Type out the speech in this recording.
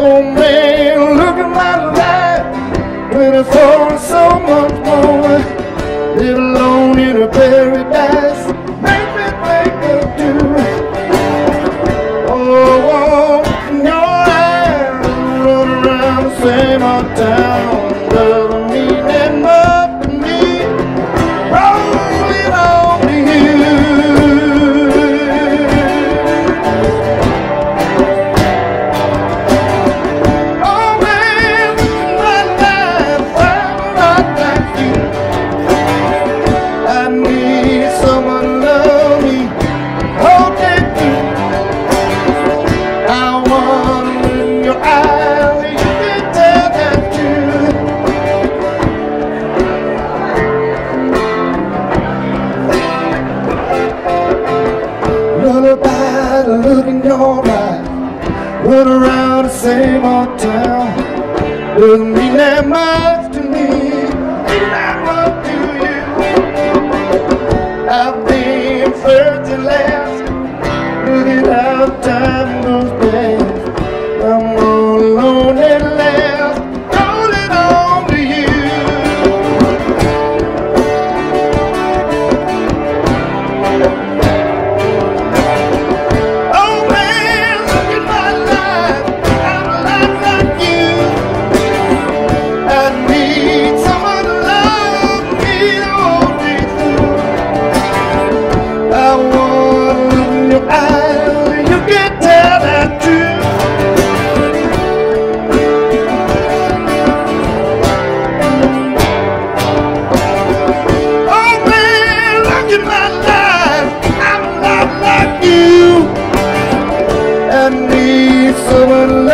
Oh man, look at my life, when I thought so much more. Live alone in a paradise, make me think of you. Oh, in your eyes, run around the same old town. Doesn't mean that much to me, rolling on to you. Oh man, my life, I'm not like you. I need someone to love me, hold me deep. I want to look in your eyes, you can tell that truth. Lullaby to look in your eyes, run around the same old town. Doesn't mean that much to me, mean that much to you. I've been first and last, look at how time goes past. I'm all alone at last, rolling on to you. Oh man, look at my life, I'm a lot like you. I need someone to love me, hold me through. I want to look in your eyes, you can tell that truth. Oh man, look at my life, I'm a lot like you. I need someone to